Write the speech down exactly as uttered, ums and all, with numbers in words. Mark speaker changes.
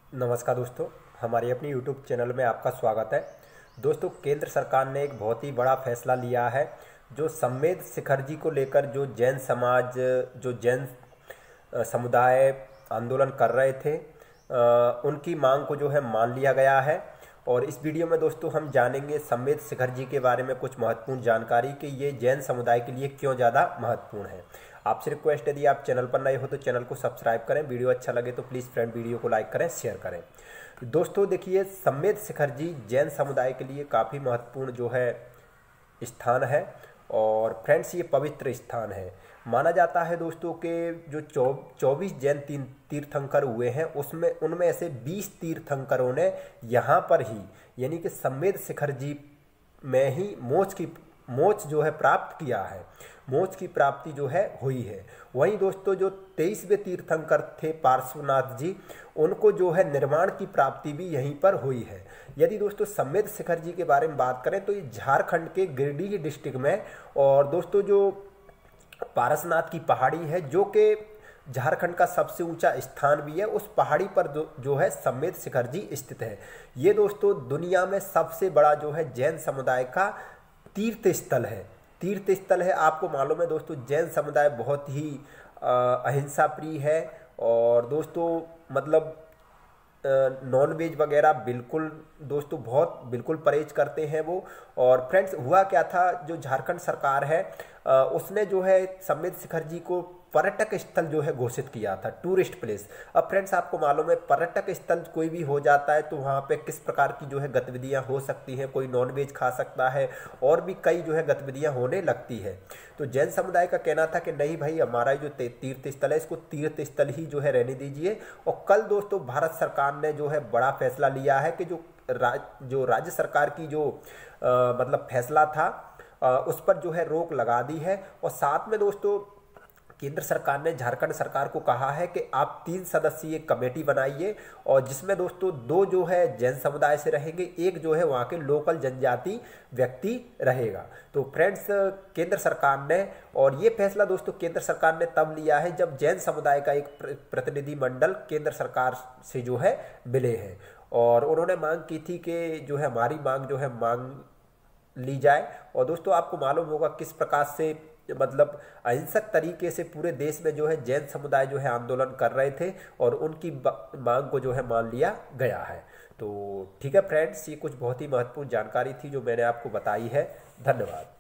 Speaker 1: नमस्कार दोस्तों, हमारी अपनी यूट्यूब चैनल में आपका स्वागत है। दोस्तों, केंद्र सरकार ने एक बहुत ही बड़ा फैसला लिया है। जो संवेद शिखर जी को लेकर जो जैन समाज, जो जैन अ, समुदाय आंदोलन कर रहे थे, अ, उनकी मांग को जो है मान लिया गया है। और इस वीडियो में दोस्तों हम जानेंगे संवेद शिखर जी के बारे में कुछ महत्वपूर्ण जानकारी कि ये जैन समुदाय के लिए क्यों ज़्यादा महत्वपूर्ण है। आपसे रिक्वेस्ट, यदि आप चैनल पर नए हो तो चैनल को सब्सक्राइब करें। वीडियो अच्छा लगे तो प्लीज़ फ्रेंड वीडियो को लाइक करें, शेयर करें। दोस्तों देखिए, संवेद शिखर जी जैन समुदाय के लिए काफ़ी महत्वपूर्ण जो है स्थान है। और फ्रेंड्स, ये पवित्र स्थान है। माना जाता है दोस्तों के जो चौ चौबीस जैन तीन तीर्थंकर हुए हैं, उसमें उनमें ऐसे बीस तीर्थंकरों ने यहाँ पर ही, यानी कि संवेद शिखर जी में ही मोक्ष की मोक्ष जो है प्राप्त किया है। मोक्ष की प्राप्ति जो है हुई है। वहीं दोस्तों जो तेईसवें तीर्थंकर थे पार्श्वनाथ जी, उनको जो है निर्वाण की प्राप्ति भी यहीं पर हुई है। यदि दोस्तों संवेद शिखर जी के बारे में बात करें तो ये झारखंड के गिरिडीह डिस्ट्रिक्ट में, और दोस्तों जो पारसनाथ की पहाड़ी है जो कि झारखंड का सबसे ऊंचा स्थान भी है, उस पहाड़ी पर जो, जो है संवेद शिखर जी स्थित है। ये दोस्तों दुनिया में सबसे बड़ा जो है जैन समुदाय का तीर्थ स्थल है। तीर्थ स्थल है। आपको मालूम है दोस्तों, जैन समुदाय बहुत ही अहिंसा प्रिय है। और दोस्तों मतलब नॉन वेज वगैरह बिल्कुल दोस्तों बहुत बिल्कुल परहेज करते हैं वो। और फ्रेंड्स, हुआ क्या था, जो झारखंड सरकार है उसने जो है संवेद शिखर जी को पर्यटक स्थल जो है घोषित किया था, टूरिस्ट प्लेस। अब फ्रेंड्स, आपको मालूम है पर्यटक स्थल कोई भी हो जाता है तो वहाँ पे किस प्रकार की जो है गतिविधियाँ हो सकती हैं। कोई नॉन वेज खा सकता है और भी कई जो है गतिविधियाँ होने लगती है। तो जैन समुदाय का कहना था कि नहीं भाई, हमारा जो तीर्थ स्थल है इसको तीर्थ स्थल ही जो है रहने दीजिए। और कल दोस्तों भारत सरकार ने जो है बड़ा फैसला लिया है कि जो राज जो राज्य सरकार की जो आ, मतलब फैसला था आ, उस पर जो है रोक लगा दी है। और साथ में दोस्तों केंद्र सरकार ने झारखंड सरकार को कहा है कि आप तीन सदस्यीय कमेटी बनाइए, और जिसमें दोस्तों दो जो है जैन समुदाय से रहेंगे, एक जो है वहाँ के लोकल जनजाति व्यक्ति रहेगा। तो फ्रेंड्स, केंद्र सरकार ने, और ये फैसला दोस्तों केंद्र सरकार ने तब लिया है जब जैन समुदाय का एक प्रतिनिधि मंडल केंद्र सरकार से जो है मिले हैं। और उन्होंने मांग की थी कि जो है हमारी मांग जो है मांग ली जाए। और दोस्तों आपको मालूम होगा किस प्रकार से मतलब अहिंसक तरीके से पूरे देश में जो है जैन समुदाय जो है आंदोलन कर रहे थे, और उनकी मांग को जो है मान लिया गया है। तो ठीक है फ्रेंड्स, ये कुछ बहुत ही महत्वपूर्ण जानकारी थी जो मैंने आपको बताई है। धन्यवाद।